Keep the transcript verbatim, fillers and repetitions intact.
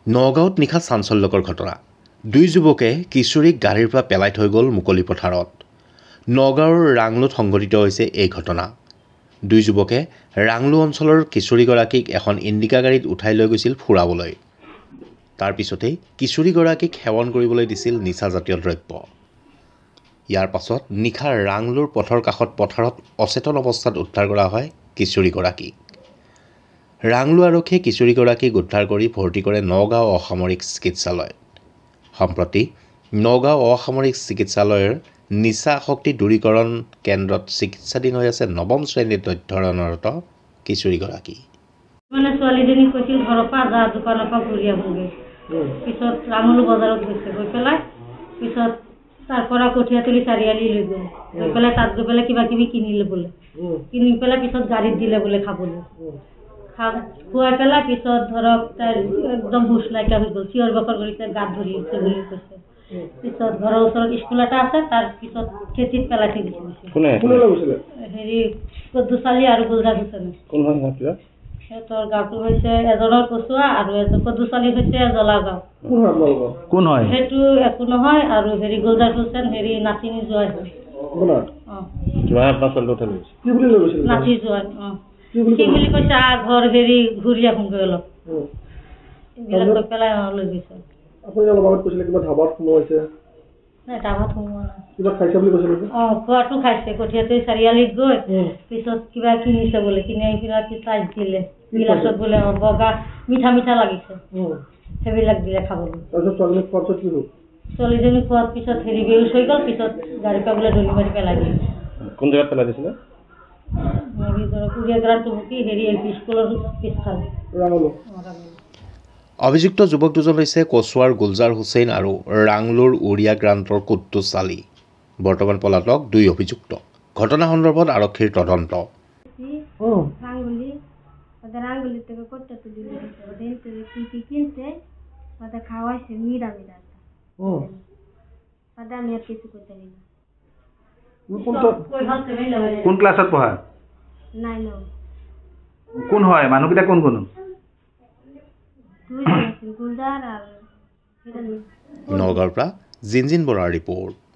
নগাঁৱত নিশা চাঞ্চল্যকৰ ঘটনা দুই যুৱকে কিশোৰীক গাড়ীৰ পৰা পেলাই থৈ গ'ল মুকলি পথাৰত নগাঁৱৰ ৰাংলুত সংঘটিত হৈছে এই ঘটনা দুই যুৱকে ৰাংলু অঞ্চলৰ কিশোৰীগৰাকীক এখন ইণ্ডিকা গাড়ীত উঠাই লৈ গৈছিল ফুৰাবলৈ তাৰ পিছতেই কিশোৰীগৰাকীক সেৱন কৰিবলৈ দিছিল নিচাজাতীয় দ্ৰব্য ইয়াৰ পাছত নিশা ৰাংলুৰ পথৰ কাষত পথাৰত অচেতন অৱস্থাত উদ্ধাৰ কৰা হয় কিশোৰীগৰাকীক ৰাংলু আৰক্ষীয়ে কিশোৰীগৰাকীক উদ্ধাৰ কৰি ভৰ্তি কৰে নগাঁও অসামৰিক চিকিৎসালয়ত সম্প্ৰতি নগাঁও অসামৰিক চিকিৎসালয়ৰ নিচা শক্তি দূৰীকৰণ কেন্দ্ৰত চিকিৎসাধীন হৈ আছে নৱম শ্ৰেণীত অধ্যয়নৰত কিশোৰীগৰাকী মানে ছোৱালীজনী কৈছিল ঘৰৰ পৰা যা দোকানৰ পৰা ঘূৰি আহোঁগৈ পিছত ৰামলু বজাৰত গৈছে গৈ পেলাই পিছত তাৰ পৰা কঠীয়াতলি চাৰিআলি লৈ গ'ল গৈ পেলাই তাত গৈ পেলাই কিবা কিবি কিনিলে বোলে কিনি পেলাই পিছত গাড়ীত দিলে বোলে খাবলৈ খুৱাই পেলাই পিছত ধৰক তাই একদম হুঁচ নাইকিয়া হৈ গ'ল চিঞৰ বাখৰ কৰিছে গাত ধৰি আছে বুলি কৈছে পিছত ঘৰৰ ওচৰত স্কুল এটা আছে তাৰ পিছত খেতিত পেলাই থৈ দিছিল হেৰি কদুচালি আৰু গুলজাৰ হুছেইন সিহঁতৰ গাঁৱটো হৈছে এজনৰ কচুৱা আৰু এজন কদুচালি হৈছে জলাগাঁও কোন হয় সেইটো একো নহয় আৰু হেৰি গুলজাৰ হুছেইন হেৰি নাতিনী জোৱাই নাতি জোৱাই অঁ কি বুলি কৈছে ঘৰ হেৰি ঘূৰি আহোঁগৈ অলপ এইবিলাক গৈ পেলাই লৈ গৈছে নাই ধাবাত সোমোৱা নাই অঁ খোৱাটো খাইছে কঠীয়াতে চাৰিআলিত গৈ পিছত কিবা কিনিছে বোলে কিনি আহি পেলাই পিছাই দিলে গিলাচত বোলে বগা মিঠা মিঠা লাগিছে সেইবিলাক দিলে খাবলৈ ছোৱালীজনী খোৱাৰ পিছত হেৰি বেউচ হৈ গ'ল পিছত গাড়ীৰ পৰা বোলে দলি মাৰি পেলাই দিলে কোন জেগাত পেলাই দিছিলে অভিযুক্ত যুৱক দুজন হৈছে কচুৱাৰ গুলজাৰ হুছেইন আৰু ৰাংলুৰ উৰিয়া গ্ৰান্টৰ কুদ্দুছ আলী বৰ্তমান পলাতক দুই অভিযুক্ত ঘটনা সন্দৰ্ভত আৰক্ষীৰ তদন্ত কোন ক্লাছত পঢ়া কোন হয় মানুহকেইটা কোন কোন নগাঁৱৰ পৰা জিনজিন বৰাৰ ৰিপৰ্ট।